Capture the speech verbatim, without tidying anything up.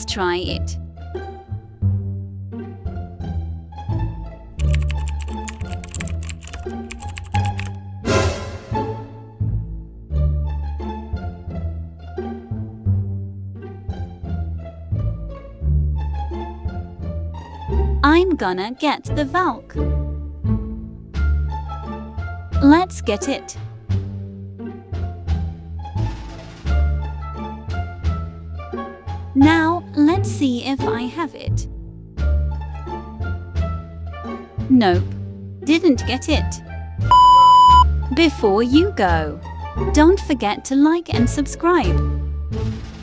try it. I'm gonna get the Valk. Let's get it. Now, let's see if I have it. Nope, didn't get it. Before you go, don't forget to like and subscribe.